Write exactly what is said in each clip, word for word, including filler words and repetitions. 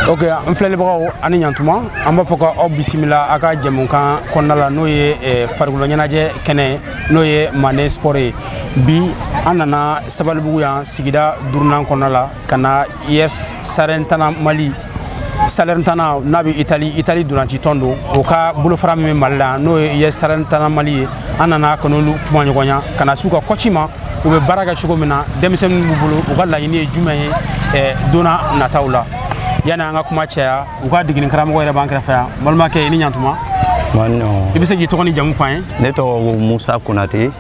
Ok, on fait le bras à Niantuma, on va faire un bismillah à Kajamunka, qu'on a la noye et Fargulonanaje, Kene, noye Mané Sporé, Bi, Anana, Sabalbouya, Sigida, Durnan Konala, Kana, Yes, Sarentana Mali, Salentana, Nabi Italie, Italie Duranti Tondo, Oka, Bouloframe Mala, noye Yes, Sarentana Mali, Anana, Konolu, Manyogoya, Kanasuka, Kochima, ou Baraga Chogomina, Demsen Bulu, Ugala Yini, Jumaye, Dona Nataula. Yana nga kuma caya u ka digini karamɔgɔ yɛrɛ b'an kɛrɛfɛ yan balimakɛ i ni ɲantuma i bɛ se k'i tɔgɔ ni jamu fɔ an ye ne tɔgɔ Musa Konate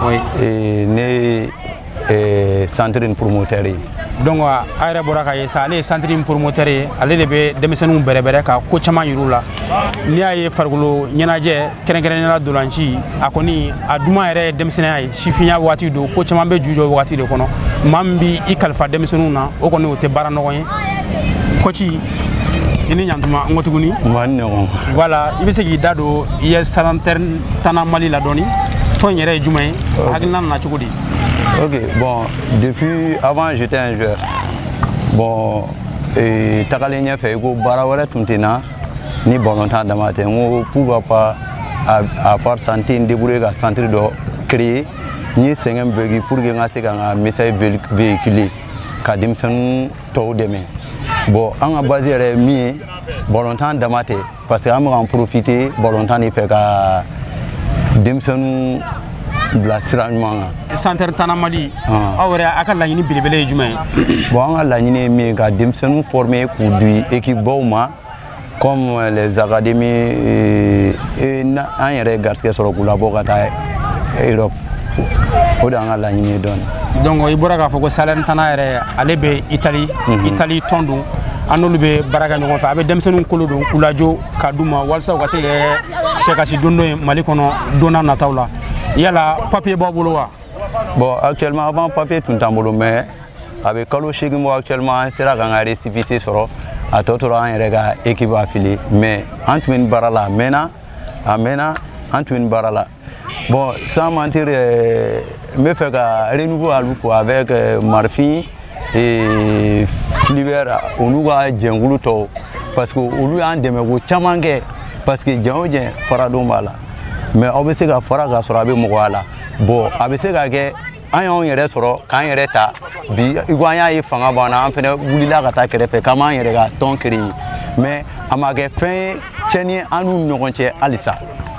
ne ye centre in promoteur ye donc a yɛrɛ bɔra k'a ye sa ale ye centre in promoteur ye ale de bɛ denmisɛnninw bɛrɛbɛrɛ ka ko caman yir'u la n'i y'a ye farikolo ɲɛnajɛ kɛrɛnkɛrɛnnenya dolanci a kɔni a duman yɛrɛ ye denmisɛnninya ye sifinya waati don ko caman bɛ ju jɔ waati de kɔnɔ maa min b'i i kalifa denmisɛnninw na o kɔni o tɛ baara nɔgɔ ye Kochi ini Niantuma ngo tuguni voilà i bɛ se k'i da don i ye Salentana Mali la dɔɔni tɔn yɛrɛ ye jumɛn ye hakilina nana cogo di ok bon depuis avant j'étais un joueur bon et tagalen ɲɛfɛ i ko baara wɛrɛ tun tɛ na ni ballontan dama tɛ n ko pourquoi pas à part ça n tɛ n débrouiller ka centre dɔ créer n ye sɛgɛn bɛɛ pour que n ka se ka n ka message véhiculer ka denmisɛnninw tɔw dɛmɛ. Bon, on a basé les mi volontaires d'amater parce que on a profité volontaires de faire des semaines blastrement. Salentana Mali. Ah ouais, à quel niveau il est jumelé? Bon, on a la ligne mais que des semaines formées pour du équipe Bauma comme les académies et un regard que sur le collaborateur Europe. On a la ligne donne. Donc il bɔra k'a fɔ ko Salentana yɛrɛ ale bɛ Italie Italie tɔn don an n'olu bɛ baara kɛ ɲɔgɔn fɛ a bɛ denmisɛnninw kolo don k'u lajɔ ka d'u ma walasa u ka se kɛ sɛkasi don dɔ ye Mali kɔnɔ donna nataw la yala papier b'aw bolo wa? Bon actuellement avant papier tun t'an bolo mais a bɛ kalo seegin bɔ actuellement an sera k'an ka récépissé sɔrɔ a tɔ tora an yɛrɛ ka équipe affiliée mais an tun bɛ nin baara la a mɛnna a mɛnna an tun bɛ nin baara la. Bon, sans mentir, euh, me fait renouveau à l'oufou avec euh, Marfin et Fliver, on nous a djengulu to parce que on lui a demandé chamange parce que djenguje faradombala. Mais on veut se faire faraga sur abe moala. Bon, abe se gage ayon yere soro kan yere ta bi igwanya yi fanga bana an fene wulila ka ta kerefe kama yere ga ton kri. Mais amage fin cheni anu nyokonche alisa.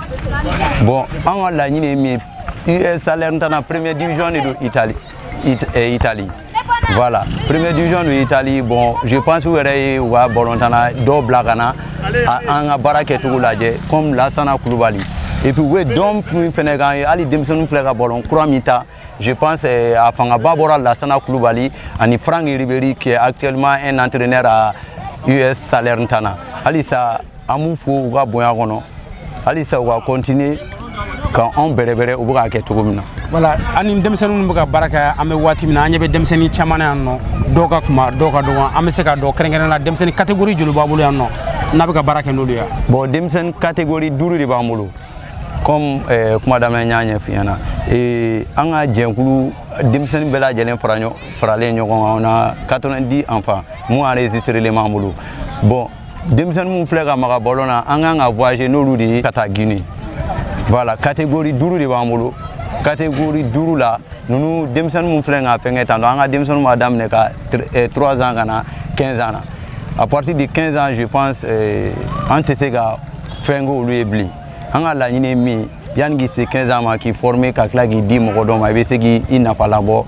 Bon, on a la ligne U S Salentana première division de l'Italie. Italie. Voilà, première division de l'Italie. Bon, je pense que vous avez Bolontana, deux Blagana, un baraque tout l'adje, comme Lassana Koulibaly. Et puis, oui, donc, nous faisons Ali Demson Flega Bolon, Kouramita. Je pense à Fangaba Bora Lassana Koulibaly, et Franck Ribéry, qui est actuellement un entraîneur à U S Salentana. Ali, ça, Amoufou, ou Boyagono. Alisa va continuer quand on bere au bras qui tourne. Voilà, ani demsenu mbuka baraka ame wati mina anye be demseni chamana anno doka kuma doka doka ame seka do krengena la demseni catégorie julu babulu anno nabika baraka nolu ya. Bon demsen catégorie duru de bamulu comme eh, kuma dama nyanya fiana et anga jenkulu demseni bela jelen franyo frale nyoko on a quatre-vingt-dix enfants moi enregistré les mamulu. Bon Demsen moun flega maka bolona anga voyager nolu di kata Guinée. Voilà, catégorie duru de bamolo. Catégorie duru la nous demsen moun flega fenga tando anga demsen madame ne ka trois ans kana quinze ans. À partir de quinze ans, je pense euh antesega fengo lui ebli. Anga la nyine mi yangi c'est quinze ans qui formé ka klagi di mo do ma be segi ina fala bo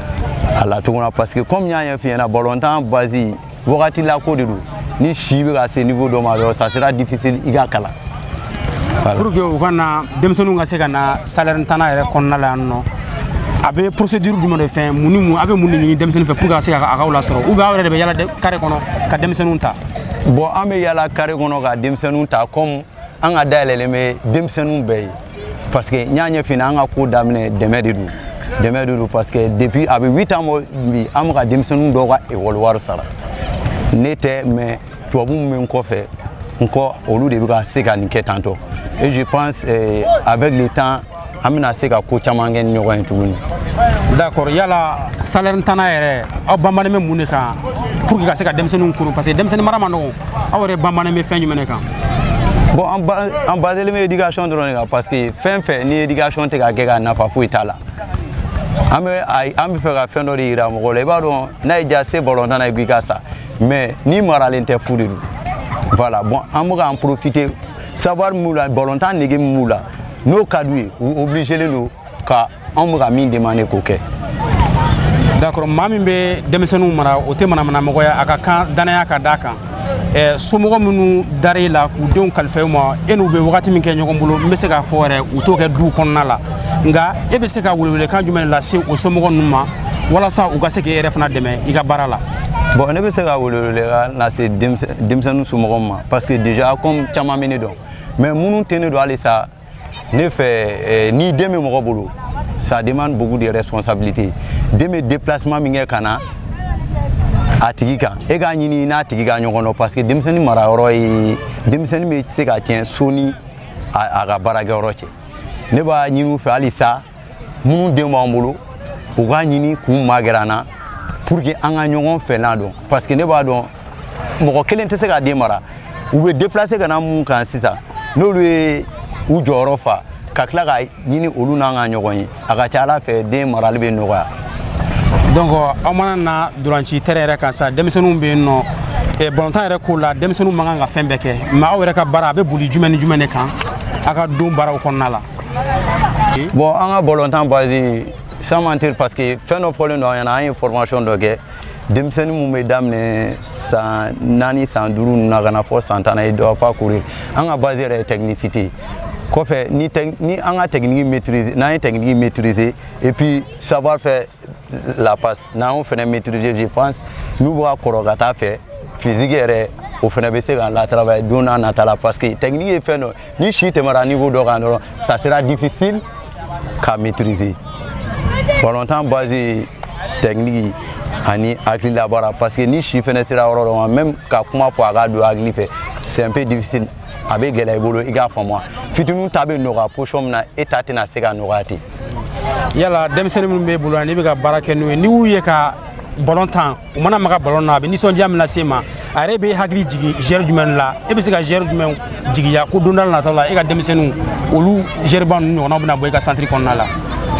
ala tuguna parce que comme nyanya fi na bolontan basi wakati la ko de ni chibe à ce niveau de ma ça sera difficile iga kala pour que on kana demsonu nga se kana Salentana yɛrɛ kɔnɔna la no abe procédure du monde fin muni mu abe muni ni demsenu fait pour que se ka akawla sɔrɔ ou ba wɛrɛ de be yala carré kɔnɔ ka demsenu ta bon an be yala carré kɔnɔ ka demsenu ta comme an ka dayɛlɛlen bɛ demsenu bɛɛ parce que ɲaɲɛ fina an ka ko daminɛ dɛmɛ de do dɛmɛ de do parce que depuis abe huit ans bi am ka demsenu dɔ ka école wari sara ne tɛ mais tubabu min kɔfɛ encore olu de bɛ se ka nin kɛ tantôt et je pense eh, avec le temps an bɛna se ka ko caman kɛ ni ɲɔgɔn ye tuguni. D'accord, yala Salentana yɛrɛ aw banbalen bɛ mun de kan pour que ka se ka denmisɛnninw kuru parce que denmisɛnnin mara ma nɔgɔn aw yɛrɛ banbannen bɛ fɛn jumɛn kan. Bon en basé le éducation dɔrɔn de kan parce que fɛn fɛn ni éducation tɛ ka kɛ ka nafa foyi t'a la an bɛ an bɛ fɛ ka fɛn dɔ de yira mɔgɔw la i b'a dɔn n'a ye ja se balontan na i b'i ka sa mais ni maralen tɛ fu de don voilà bon an bɛ k'an profiter savoir mun la balontan nege mun la n'o ka d'u ye u obligé len don ka an bɛ ka min demander k'o kɛ. D'accord maa min bɛ denmisɛnninw mara o tɛ manamanamɔgɔya a ka kan danaya ka d'a kan somɔgɔ minnu dar'e la k'u denw kalifa i ma e n'u bɛ wagati min kɛ ɲɔgɔn bolo n bɛ se k'a fɔ yɛrɛ u t'o kɛ du kɔnɔna la nka e bɛ se ka welewelekan jumɛn lase o somɔgɔ ninnu ma walasa u ka se k'e yɛrɛ fana dɛmɛ i ka baara la. Bon ne bɛ se ka welewelekan lase denmisɛnnin somɔgɔw ma parce que déjà comme caman bɛ ne dɔn mais minnu tɛ ne dɔn halisa ne fɛ ni den bɛ mɔgɔ bolo ça demande beaucoup de responsabilités den bɛ déplacement min kɛ ka na a tigi kan e k'a ɲini n'a tigi ka ɲɔgɔn dɔn parce que denmisɛnnin marayɔrɔ ye denmisɛnnin bɛ se ka tiɲɛ so ni a ka baarakɛyɔrɔ cɛ ne b'a ɲini u fɛ halisa minnu den b'an bolo u k'a ɲini k'u magɛrɛ an na pour que an ka ɲɔgɔn fɛlan dɔn parce que ne b'a dɔn mɔgɔ kelen tɛ se ka den mara u bɛ déplacer ka na mun kan sisan n'olu ye u jɔyɔrɔ fa ka tila ka ɲini olu n'an ka ɲɔgɔn ye a ka ca ala fɛ den marali bɛ nɔgɔya. Donc aw mana na dolanci tɛrɛ yɛrɛ kan sa denmisɛnninw bɛ yen nɔ balontan yɛrɛ ko la denmisɛnninw man kan ka fɛn bɛɛ kɛ mais aw yɛrɛ ka baara a bɛ boli jumɛn ni jumɛn de kan a ka don baaraw kɔnɔna la. Bon an ka balontan base sans mentir parce que fɛn dɔ fɔlen don an ɲɛna an ye formation dɔ kɛ denmisɛnnin mun bɛ daminɛ san naani san duuru ninnu na ka na fɔ san tan na i doit pas courir an ka base yɛrɛ ye technicité kɔfɛ ni ni an ka technique maîtriser n'an ye technique maîtriser et puis savoir faire la passe n'an fɛnɛ maîtriser je pense n'u bɛ ka kɔrɔ ka taa fɛ physique yɛrɛ o fɛnɛ bɛ se ka la travailler don n'a nata la parce que technique ye fɛn dɔ ni si tɛmɛra niveau dɔ kan dɔrɔn ça sera difficile ka maîtriser balontan base technique ani hakili la baara parce que ni si fɛnɛ sera yɔrɔ dɔ ma même ka kuma fɔ a ka don hakili fɛ c'est un peu difficile a bɛ gɛlɛya i bolo i k'a faamu fitininw ta bɛ nɔgɔya position min na e ta tɛna se ka nɔgɔya ten. Yala denmisɛnnin minnu b'e bolo n'i bɛ ka baara kɛ n'u ye n'i y'u ye ka ballon tan u mana maga ballon na a bɛ nisɔndiya min lase e ma a yɛrɛ bɛ hakili jigin gère jumɛn la e bɛ se ka gère jumɛn jigiya ko don dɔ la nataw la e ka denmisɛnninw olu gèreba ninnu ɲɔgɔnnaw bɛna bɔ i ka centre kɔnɔna la.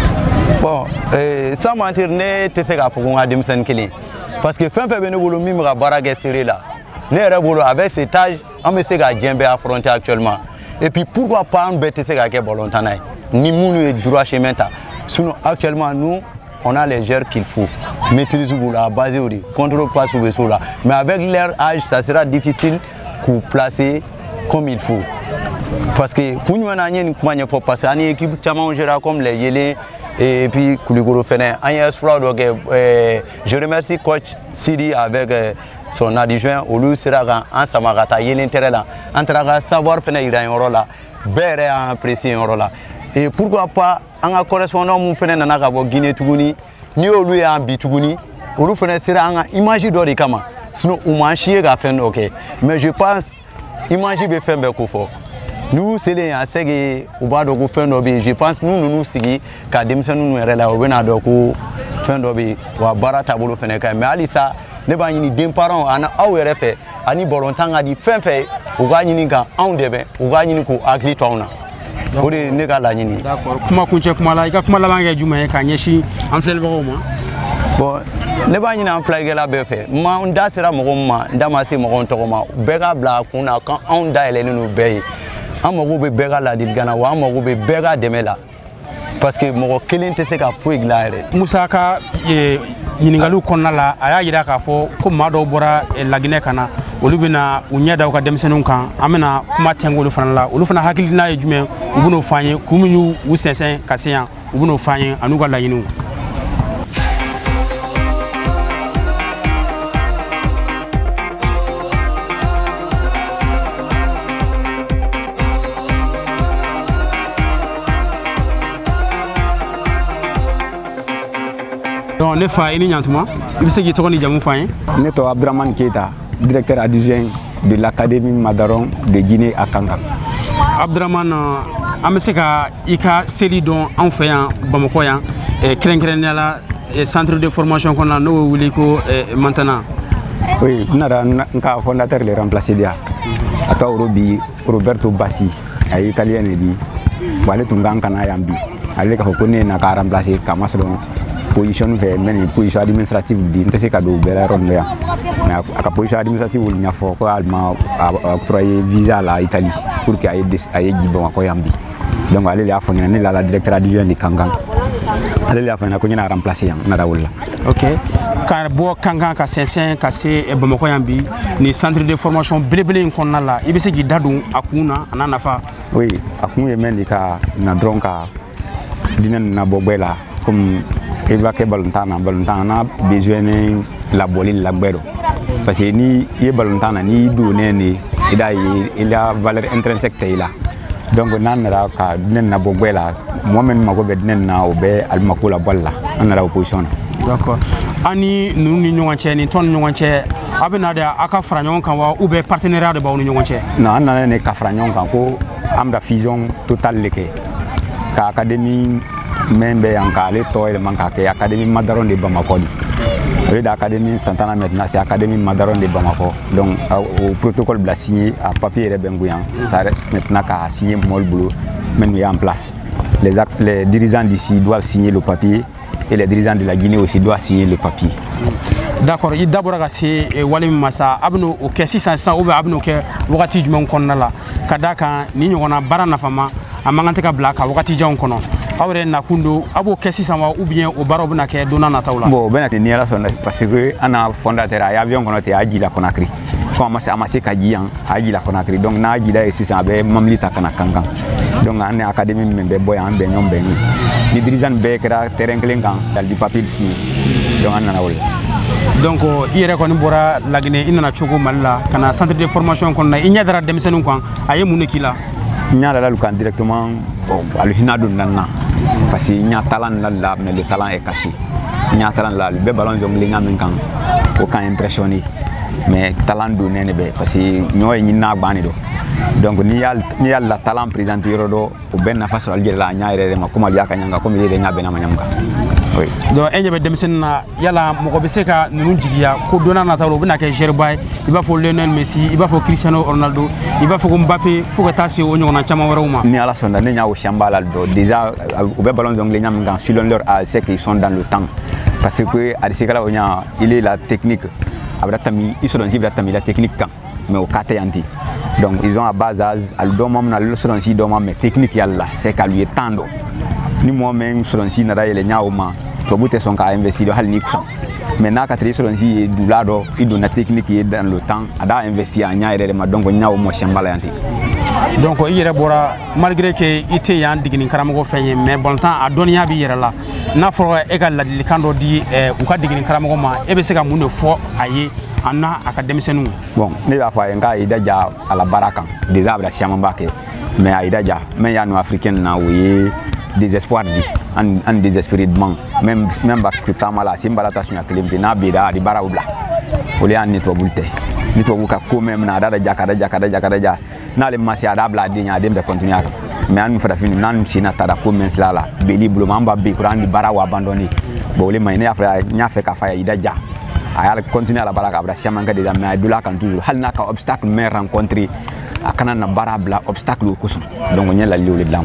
Bon sans mentir ne tɛ se k'a fɔ ko n ka denmisɛnnin kelen parce que fɛn fɛn bɛ ne bolo min bɛ ka baara kɛ seere la ne yɛrɛ bolo avec cet âge an bɛ se ka diɲɛ bɛɛ affronter actuellement et puis pourquoi pas an bɛɛ tɛ se ka kɛ balontan na ye ni minnu ye droit chemin ta sinon actuellement nous on a les gères qu'il faut maîtrise b'u la base o de contrôle passe bɛ s'o la mais avec leur âge ça sera difficile k'u placer comme il faut parce que kun jumɛn na an ye nin kuma ɲɛfɔ parce que an ni équipe caman gérera comme les Yelen et puis Kulikoro fɛnɛ an ye exploit dɔ kɛ je remercie coach Sidi avec son adjoint olu sera kan an sama ka taa Yelen terrain la an taara ka savoir fɛnɛ yira yɔrɔ la bɛɛ yɛrɛ y'an apprécier yɔrɔ la et pourquoi pas an ka correspondant mun fɛnɛ nana ka bɔ Guinée tuguni ni olu y'an bi tuguni olu fɛnɛ sera an ka image dɔ de kama sinon u m'an si ye ka fɛn dɔ kɛ mais je pense image bɛ fɛn bɛɛ ko fɔ n'u selen yan c'est que u b'a dɔn ko fɛn dɔ bɛ yen je pense n'u ninnu sigi ka denmisɛnninw yɛrɛ la u bɛna dɔn ko fɛn dɔ bɛ yen wa baara taabolo fɛnɛ ka ɲi mais halisa ne b'a ɲini den parents ani aw yɛrɛ fɛ ani balontan ka di fɛn fɛn u k'a ɲini ka anw dɛmɛ u k'a ɲini k'u hakili to anw na o de ye ne ka laɲini. D'accord kuma kuncɛ kuma la i ka kuma laban kɛ jumɛn ye k'a ɲɛsin an filɛbagaw ma. Bon ne b'a ɲini an filɛlikɛla bɛɛ fɛ ma n da sera mɔgɔ min ma n da ma se mɔgɔ tɔgɔ ma bɛɛ k'a bila a kun na kan anw dayɛlɛnnen don bɛɛ ye an mago bɛ bɛɛ ka ladilikan na wa an mago bɛ bɛɛ ka dɛmɛ la parce que mɔgɔ kelen tɛ se ka foyi dilan yɛrɛ. Musa ka ɲininkaliw kɔnɔna la a y'a jira k'a fɔ ko maa dɔw bɔra Laginɛ ka na olu bɛna u ɲɛ da u ka denmisɛnninw kan an bɛna kuma tɛnku olu fana la olu fana hakilina ye jumɛn u bɛn'o fɔ an ye kun min y'u sɛnsɛn ka se yan u bɛn'o fɔ an ye an'u ka laɲiniw. Donc ne fa i ni ɲantuma i bɛ se k'i tɔgɔ ni jamu fɔ an ye. Ne tɔgɔ Abdramane Keita, directeur adjoint de l'académie Madaron de Guinée à Kanga. Abdramane an bɛ se ka i ka seli dɔn anw fɛ yan Bamakɔ yan kɛrɛnkɛrɛnnenya la centre de formation kɔnɔna n'o bɛ wele ko Mantana Oui, nara nka fondateur le remplacer dia. Ata Robi Roberto Bassi, ay italien di. Wale tungang kana yambi. Ale ka hokone na ka remplacer kama selon position ve men position administrative di ntese ka do bela ron ya. Mais aka position administrative ul nyafo ko alma octroyer visa la Italie pour que ay ay gibon ko yambi. Donc ale le afanya ni la directeur adjoint di Kangang. Ale le afanya ko nyina remplacer yang na dawulla. OK. Car bo Kangang ka sensen ka se Bamako yambi ni centre de formation blebele ko nala ibese gi dadu akuna ana nafa. Oui, akun ye men ka na dronka dinan na bobela comme il va que balontana balontana besoin la bolin la gbero parce que ni ye balontana ni donné ni ida il a valeur intrinsèque là donc nan ra ka dinan na bobela momen mako be dinan na obe al makula balla an ra opposition. D'accord. Ani nous ni ñonganche ni ton ñonganche abena da aka fra ñon kan wa ou be partenariat de ba ñu ñonganche. Non, nan ne ka fra ñon kan ko am da fusion total leke ka académie membe yankale toy manka ke académie Madaron de Bamako di le académie Santana maintenant c'est académie Madaron de Bamako donc au protocole bla signé à papier de Benguyan ça reste maintenant qu'à signer mon boulot même en place les les dirigeants d'ici doivent signer le papier et les dirigeants de la Guinée aussi doivent signer le papier. D'accord, il d'abord c'est wali massa abno o ke six cents ou abno ke wakati juma konna la kadaka ni nyona barana fama amangante ka blaka wakati jawn kono awre na kundo abo ke six cents ou bien o baro bna ke dona na tawla bon ben ni ala sonda parce que ana fondateur ay avion kono te aji la Conakry ko amase amase ka jiyan aji la Conakry donc na aji la six cents be mamlita kana kankan donc ane académie membe boy an be nyom be ni ni dirigeant be kra terrain klengan dal di papier si donc anana wol. Donc il y a bora lagine inana chogo malla kana centre de formation kon na inya dara demsenu kon aye munekila nya la lukan directement bon alhina dun nanna parce que nya talent la la mais le talent est caché nya talent la be ballon jongle ngam kan ko kan impressionné mais talent do nene be parce que ñoy ñi na gbani do donc ni yal ni yal la talent présenté rodo o ben na faso algere la nyaare ma kuma biaka nyanga comme ile nya be na manyamka. Oui. Donc enye be demsen na yala moko be seka nunu jigiya ko dona na tawlo bina ke Gerboy il va faut Lionel Messi il va faut Cristiano Ronaldo il va faut Mbappé faut que tassi o nyona chama waruma ni ala sonda ne nya o shambala do déjà au be ballon d'anglais nyam ngan selon leur âge c'est qu'ils sont dans le temps parce que à sekala onya il est la technique abratami isolon si abratami la technique kan mais au kateyanti donc ils ont à bas âge al domam na le selon si domam mais technique yalla c'est qu'à lui tando ni moi-même selon si na dayele nyaoma to bute son ka investir hal ni kusan mais na ka tri selon si du lado il donne technique et dans le temps ada investir en nyaire ma donc nyaawo mo shambala yanti donc il yere bora malgré que ité yan digini karamo fenye mais bon temps a donia bi yere la na foro egal la likando di u ka digini karamo ma e be se ka munne fo aye anna académicien bon ne va fa nga ida ja ala baraka des abra siama mbake mais ida ja mais ya no africain na oui désespoir di en en désespérément même même bak kutama la simba la tasnya klimbi na bida di bara ubla oli an nito bulte nito buka ko même na dada jaka dada jaka dada jaka dada na le masi ada bla di nya dem de continuer mais an fada fini nan sina tada ko men sala be liblo mamba be kuran di bara wa abandonné bo le mayne afra nya fe ka fa ida ja ayal continuer la baraka abra siama nga déjà mais dula kan toujours hal na ka obstacle mais rencontrer akana na bara bla obstacle ko son donc nya la liole dlam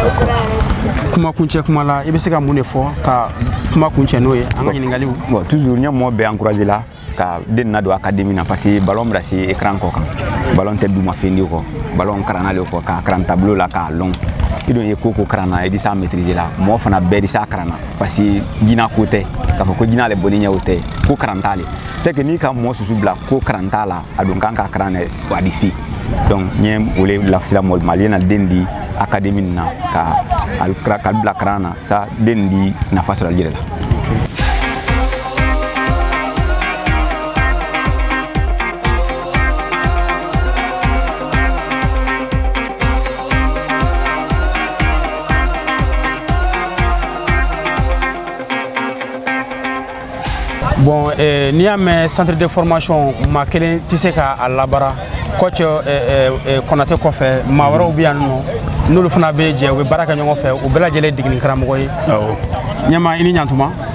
kuma kunche kuma la ibe se ka mune fo ka kuma kunche noye anga nyingali bon toujours nya mo be encourager la ka den na do académie na parce que ballon bra si écran ko kan ballon te duma fendi ko ballon karana le ko ka cran tableau la ka long idon ye koko karana e di sa maîtriser la mo fana be di sa karana parce que gina côté ka fo ko gina le boni nya wote ko karantale c'est que ni ka mo susu bla ko karantala adon kan ka karana wa disi donc nyem ole la sila mol maliena dendi académie na ka al kra bla karana sa dendi na faso algere la. Bon, eh, ni am centre de formation ma kelen tise ka alabara coach eh eh konate ko fe ma wara obi anno nulu fana be je we baraka nyongo fe o bela jele digni karamo koy nyama ini nyantuma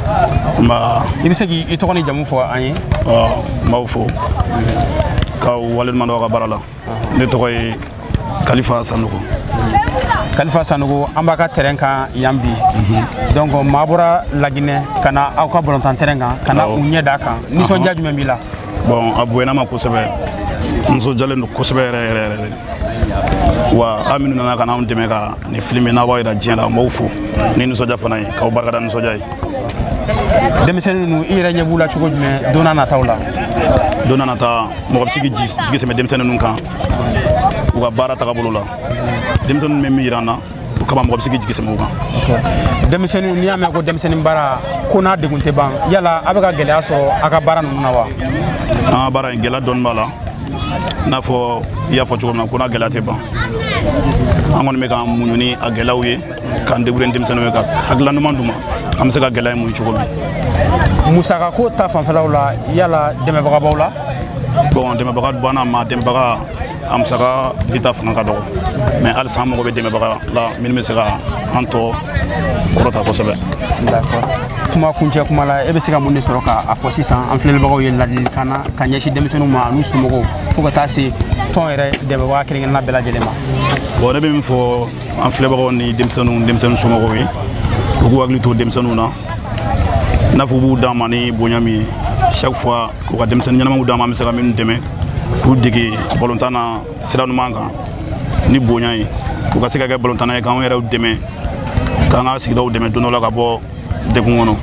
Ma i bɛ se k'i tɔgɔ ni jamu fɔ an ye? Ɔ n b'aw fo k'aw waleɲuman dɔn aw ka baara la. Ne tɔgɔ ye Kalifa Sanogo. Kalifa Sanogo an b'a ka terrain kan yan bi. Donc maa bɔra Laginɛ ka na aw ka balontan terrain kan ka na u ɲɛ d'a kan. Nisɔndiya jumɛn b'i la? Bon a bonyana ma kosɛbɛ. N nisɔndiyalen don kosɛbɛ yɛrɛ yɛrɛ yɛrɛ. Wa aw minnu nana ka n'anw dɛmɛ ka nin film n'a b'aw yira diɲɛ la n b'aw fo ni nisɔndiya fana ye k'aw barikada nisɔndiya ye. Denmisɛnnin ninnu i yɛrɛ ɲɛ b'u la cogo jumɛn don n'a nataw la? Don n'a nata mɔgɔ bɛ se k'i jigi sɛmɛ denmisɛnnin ninnu kan u ka baara tagabolo la. Denmisɛnninw bɛ min yira an na o kama mɔgɔ bɛ se k'i jigi sɛmɛ u kan. Denmisɛnninw n'i y'a mɛn ko denmisɛnnin baara ko n'a degun tɛ ban yala a bɛ ka gɛlɛya sɔrɔ a ka baara ninnu na wa? An ka baara in gɛlɛya dɔɔni b'a la i n'a fɔ i y'a fɔ cogo min na ko n'a gɛlɛya tɛ ban. An kɔni bɛ k'an muɲu ni a gɛlɛyaw ye k'an débrouiller ni denmisɛnninw ye ka hakilina ɲuman d'u ma an bɛ se ka gɛlɛya in muɲu cogo min. Musaka ko ta fanfɛlaw la yala dɛmɛbaga b'aw la? Bon dɛmɛbaga banna ma dɛmɛbaga a musaka dita fanga ka dɔgɔ mais halisa an mago bɛ dɛmɛbaga la minnu bɛ se ka an tɔ kɔrɔta kosɛbɛ. D'accord. Kuma kuncɛ kuma la e bɛ se ka mun de sɔrɔ k'a fɔ sisan an filɛbagaw ye ladilikan na ka ɲɛsin denmisɛnninw ma n'u somɔgɔw fo ka taa se tɔn yɛrɛ dɛmɛbaga kelen-kelenna bɛɛ lajɛlen ma? Bon ne bɛ min fɔ an filɛbagaw ni denmisɛnninw denmisɛnnin somɔgɔw ye u k'u hakili to denmisɛnninw na i n'a fɔ u b'u d'an ma ni bonya min ye chaque fois u ka denmisɛnnin ɲɛnamaw d'an ma an bɛ se ka minnu dɛmɛ k'u dege balontan na sira ɲuman kan ni bonya ye u ka se ka kɛ balontanna ye k'anw yɛrɛw dɛmɛ k'an ka sigidaw dɛmɛ don dɔ la ka bɔ degun kɔnɔ.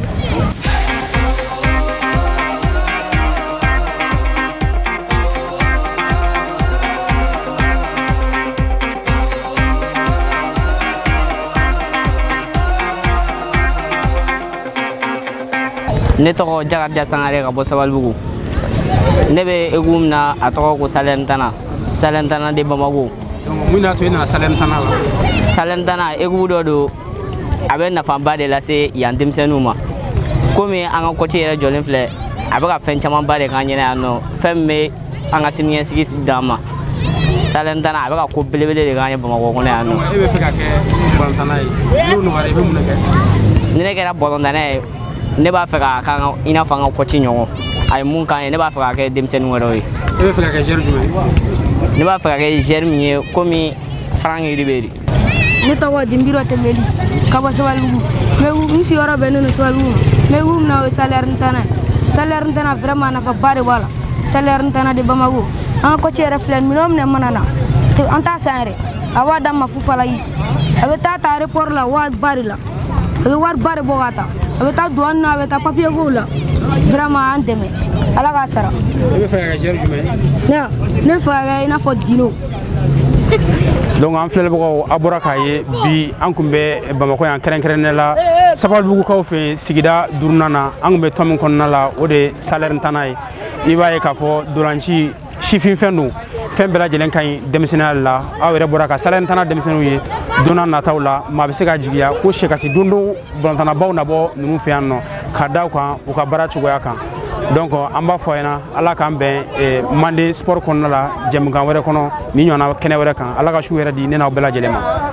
Ne tɔgɔ Jakarija Sangare ka bɔ Sabalibugu. Ne bɛ équipe min na a tɔgɔ ko Salernitana Salernitana de Bamako. Donc mun y'a to e nana Salernitana la? Salernitana équipe dɔ don a bɛ nafaba de lase yan denmisɛnninw ma. Komi an ka coach yɛrɛ jɔlen filɛ a bɛ ka fɛn camanba de k'an ɲɛna yan nɔ fɛn min bɛ an ka siniɲɛsigi d'an ma. Salernitana a bɛ ka ko belebele de k'an ye Bamakɔ kɔnɔ yan nɔ. E bɛ fɛ ka kɛ balontanna ye n'o nɔgɔyara i bɛ mun de kɛ? Ni ne kɛra balontanna ye ne b'a fɛ ka k'an i n'a fɔ an ka coach ɲɔgɔn a ye mun k'an ye ne b'a fɛ ka kɛ denmisɛnnin wɛrɛw ye. E bɛ fɛ ka kɛ joueur jumɛn? Ne b'a fɛ ka kɛ joueur min ye komi Frank Ribéry. Ne tɔgɔ Dimbiro Tembeli ka bɔ Sabalibugu n sigiyɔrɔ bɛnnen don Sabalibugu ma n bɛ équipe min na o ye Salernitana ye. Salernitana vraiment nafaba de b'a la. Salernitana de Bamako an ka coach yɛrɛ filɛ minɛn o minɛn mana na an t'a san yɛrɛ a b'a d'an ma fu falaki a bɛ taa ta aéroport la wari ba de la a bɛ wari ba de bɔ ka taa a bɛ taa douane na a bɛ taa papier kow la vraiment an dɛmɛ Ala k'a sara. E bɛ fɛ ka kɛ joueur jumɛn? Ne ne bɛ fɛ ka kɛ i n'a fɔ Dino. Donc an filɛbagaw a bɔra k'a ye bi an kun bɛ Bamakɔ yan kɛrɛnkɛrɛnnen la Sabalibugukaw fɛ sigida duurunan na an kun bɛ tɔn min kɔnɔna la o de ye Salernitana ye i b'a ye k'a fɔ dolanci sifinfɛn don fɛn bɛɛ lajɛlen ka ɲi denmisɛnninya la aw yɛrɛ bɔra ka Salernitana denmisɛnninw ye don n'a nataw la maa bɛ se ka jigiya ko sɛkasi don don balontannabaw na bɔ ninnu fɛ yan nɔ ka da u kan u ka baara cogoya kan. Donc an b'a fɔ a ɲɛna Ala k'an bɛn Mande sport kɔnɔna la jɛmukan wɛrɛ kɔnɔ ni ɲɔgɔnna kɛnɛ wɛrɛ kan Ala ka su yɛrɛ di ne n'aw bɛɛ lajɛlen ma.